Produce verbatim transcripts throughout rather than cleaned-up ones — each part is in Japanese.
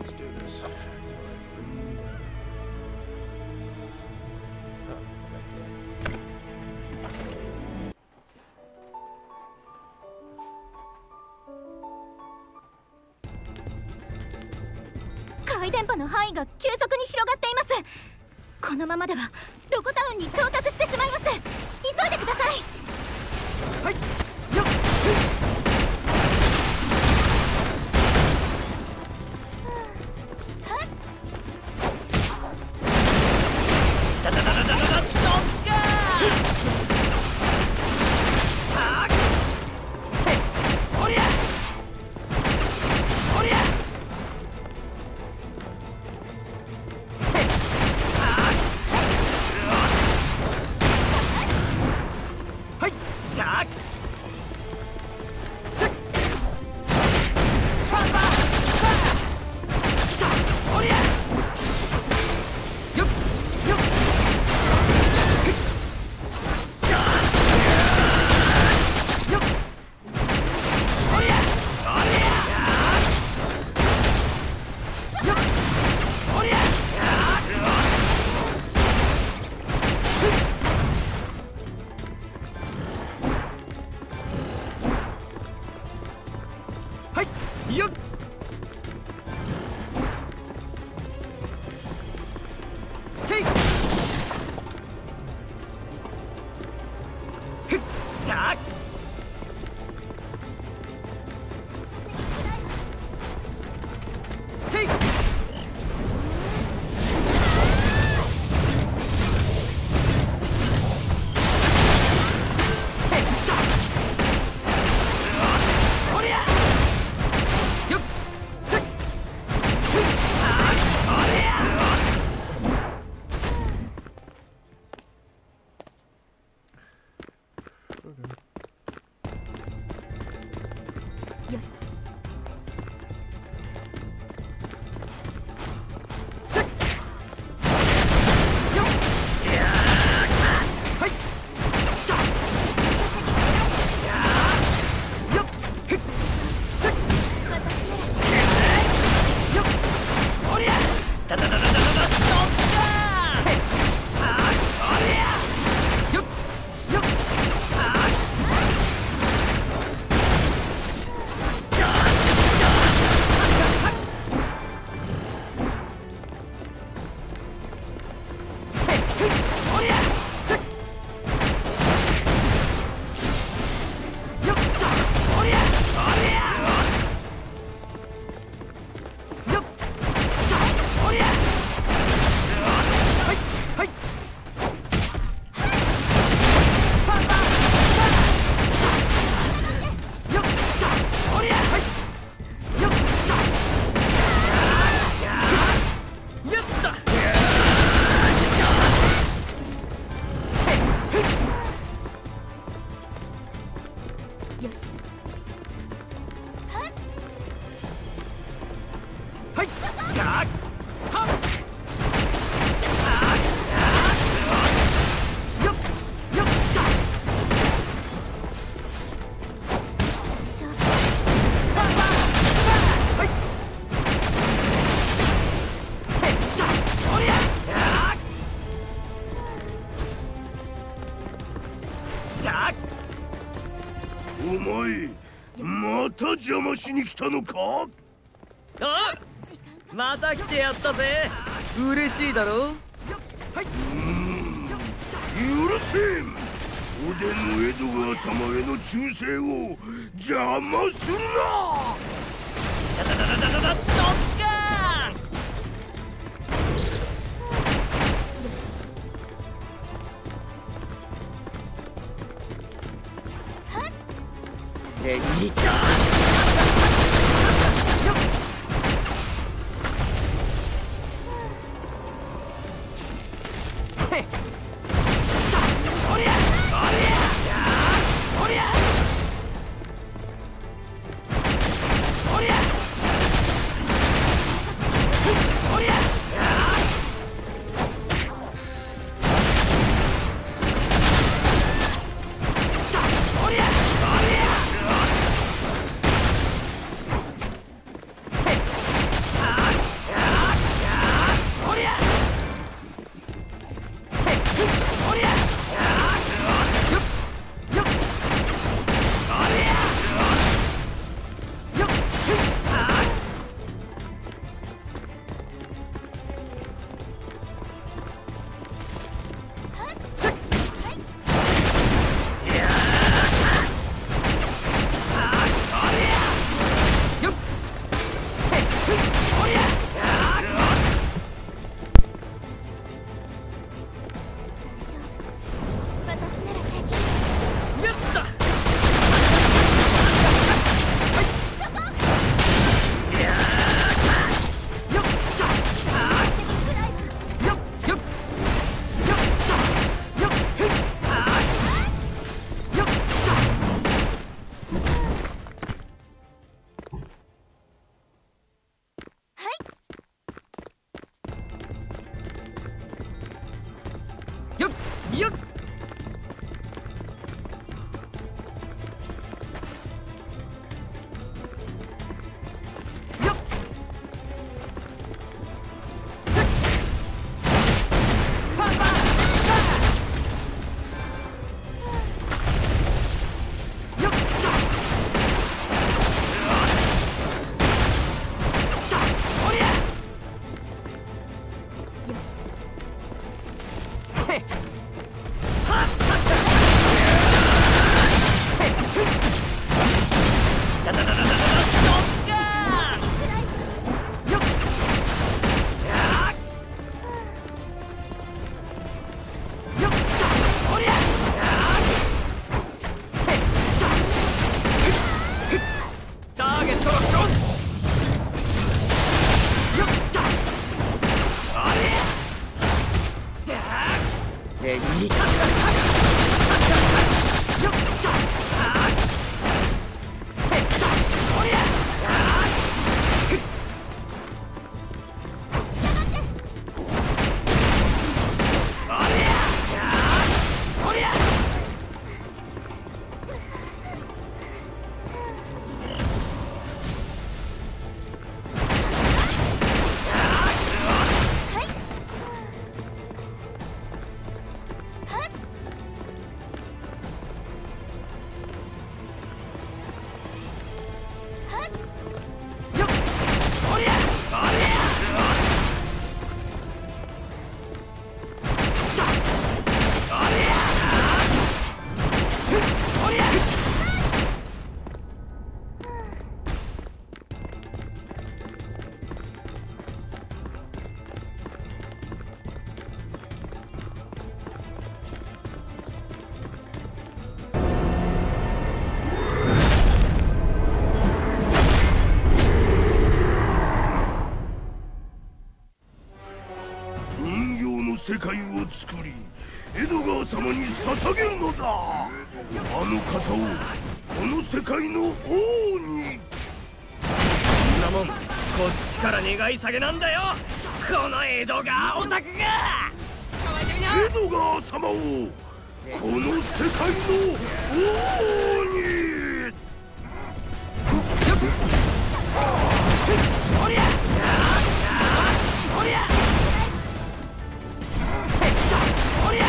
let's do this. Oh, go back here. 回電波の範囲が急速に広がっています。このままではロコタウンに到達してしまいます。急いでください。 はい、よっ。よっ。てい。ふっさあ。てい。 お前また邪魔しに来たのか？ あ、また来てやったぜ。嬉しいだろ。 うーん、許せん。おでんの江戸川様への忠誠を邪魔するな。 ダダダダダダダドッカーン。レディーか。 を作り江戸川様に捧げるのだ。あの方をこの世界の王に。 そんなもんこっちから願い下げなんだよ、この江戸川オタクが。 江戸川様をこの世界の王に。 おりゃおりゃおりゃ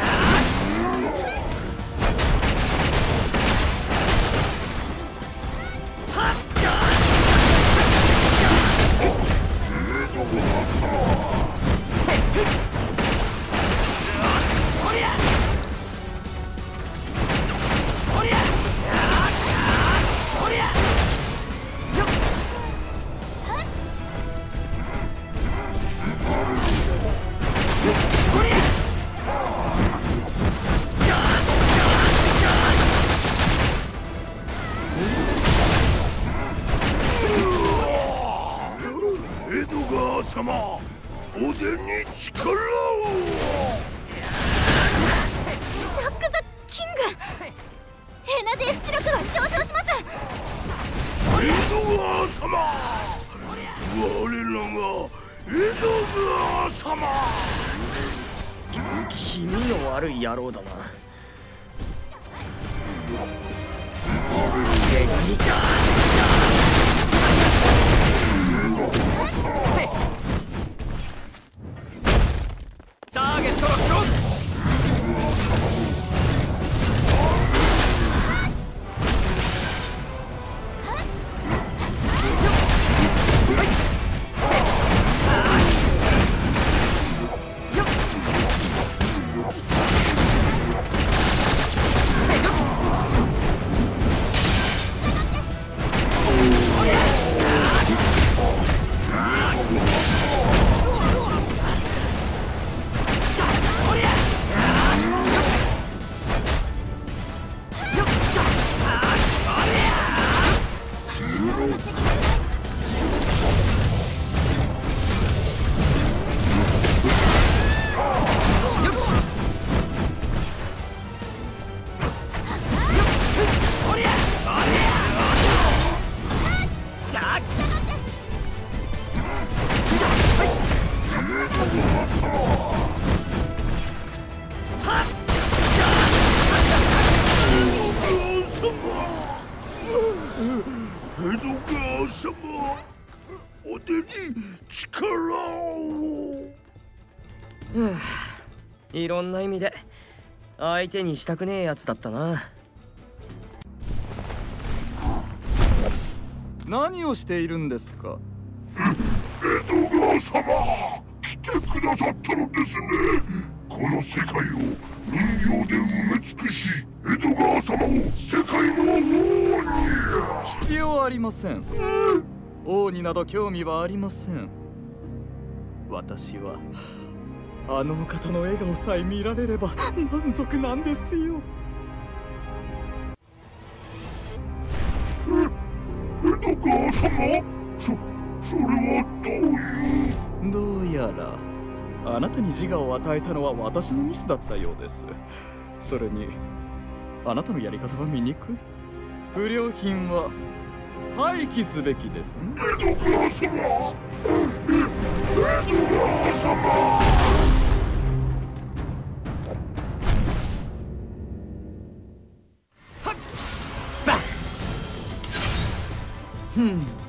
様、おでんに力を。 ジャック・ザ・キング、エナジー出力が上昇します。 江戸川様、我らが江戸川様。 気味の悪い野郎だな。ターゲットロックオン。 江戸川様、お手に力を。 いろんな意味で相手にしたくねえやつだったな。 何をしているんですか。 江戸川様、来てくださったのですね。この世界を人形で埋め尽くし、江戸川様を世界の王に。 必要ありません。王になど興味はありません。私はあのお方の笑顔さえ見られれば満足なんですよ。 江戸川様、そ、それはどういう。 どうやらあなたに自我を与えたのは私のミスだったようです。それにあなたのやり方は醜い。不良品は廃棄すべきですね。 江戸川様、江戸川様。 ふん。